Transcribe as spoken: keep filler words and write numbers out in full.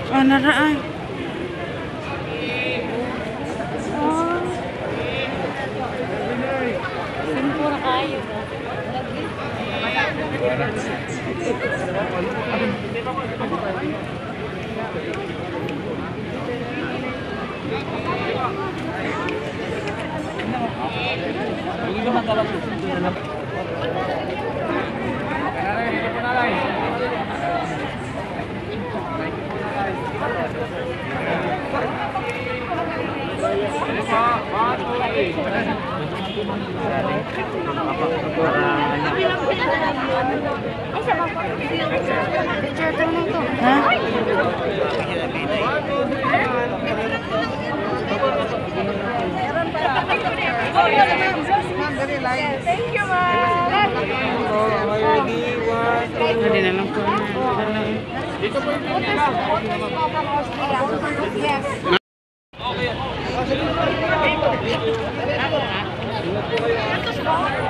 Oh, naraan. Oh. Simpura kayo. Thank you, ma'am. Hindi na lang po. Dito po yung pinila. Yes.